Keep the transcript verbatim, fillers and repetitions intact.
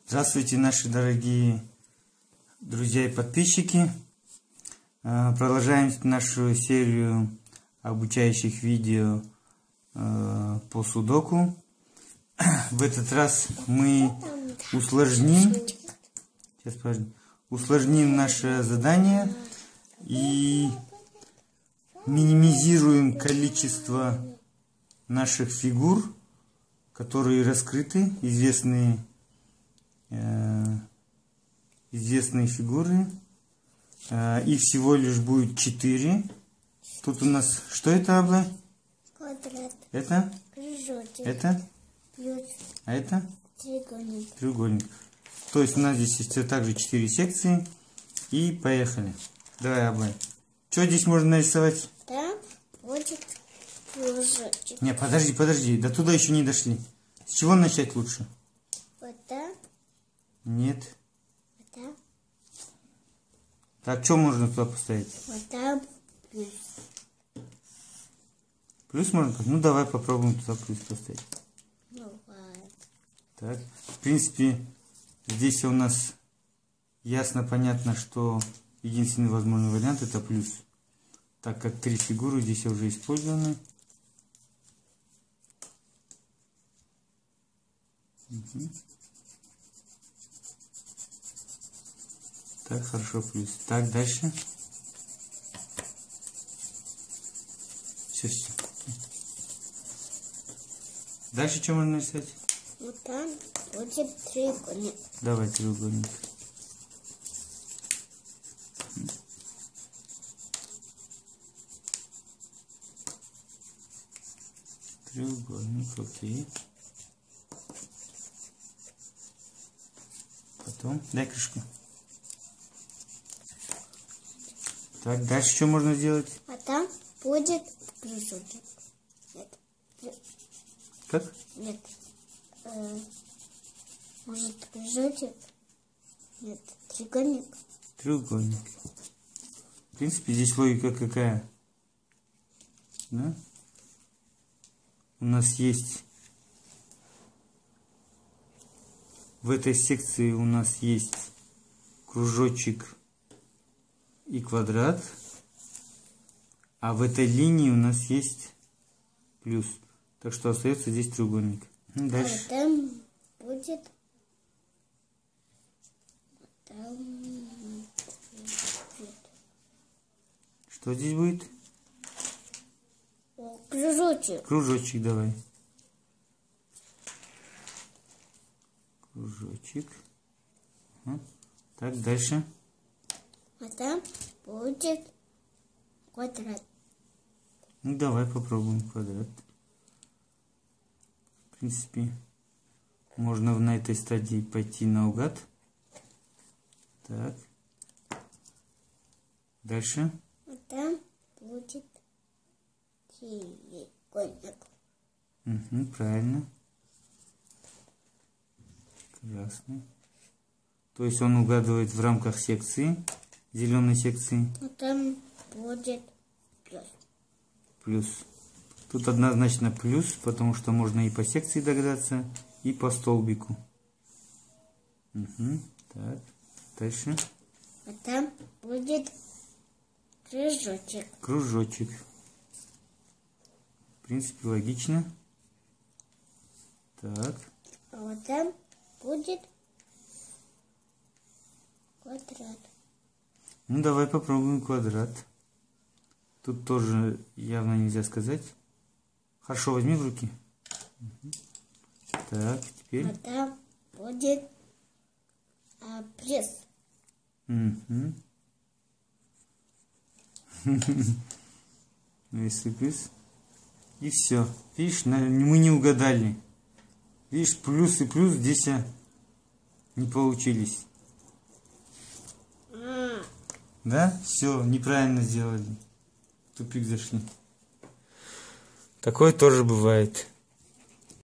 Здравствуйте, наши дорогие друзья и подписчики. Продолжаем нашу серию обучающих видео по судоку. В этот раз мы усложним, сейчас, подожди, усложним наше задание и минимизируем количество наших фигур, которые раскрыты, известные э, известные фигуры. Э, их всего лишь будет четыре. Тут у нас что это, Абла? Квадрат. Это? Кружочек. Это? Плюс. А это? Треугольник. Треугольник. То есть у нас здесь есть также четыре секции. И поехали. Давай, Абла. Что здесь можно нарисовать? Там будет кружочек. Не, подожди, подожди. До туда еще не дошли. С чего начать лучше? Вот там. Нет. Вот там. Так, что можно туда поставить? Вот там плюс. Плюс можно? Ну, давай попробуем туда плюс поставить. Ну, ладно. Так. В принципе, здесь у нас ясно, понятно, что единственный возможный вариант это плюс. Так как три фигуры здесь уже использованы. Угу. Так, хорошо, плюс. Так, дальше. Все, все. Дальше что можно нарисовать? Вот там будет треугольник. Давай треугольник. Треугольник, окей. Потом дай крышку. Так, дальше что можно сделать? А там будет кружочек. Нет. Как? Нет. Э, может кружочек? Нет. Треугольник. Треугольник. В принципе, здесь логика какая? Да? У нас есть в этой секции у нас есть кружочек и квадрат, а в этой линии у нас есть плюс. Так что остается здесь треугольник. Дальше. А там будет. Там будет. Что здесь будет? О, кружочек. Кружочек давай. Кружочек. Ага. Так, дальше. А там будет квадрат. Ну, давай попробуем квадрат. В принципе, можно на этой стадии пойти наугад. Так. Дальше. А там будет треугольник. Угу, правильно. Красный. То есть он угадывает в рамках секции, зеленой секции. А там будет плюс. Плюс. Тут однозначно плюс, потому что можно и по секции догадаться, и по столбику. Угу. Так. Дальше. А там будет кружочек. Кружочек. В принципе, логично. Так. А вот там будет квадрат. Ну, давай попробуем квадрат. Тут тоже явно нельзя сказать. Хорошо, возьми в руки. Угу. Так, теперь. А там будет а, плюс. Угу. Если плюс. И все. Видишь, мы не угадали. Видишь, плюс и плюс здесь не получились. А. Да? Все, неправильно сделали. В тупик зашли. Такое тоже бывает.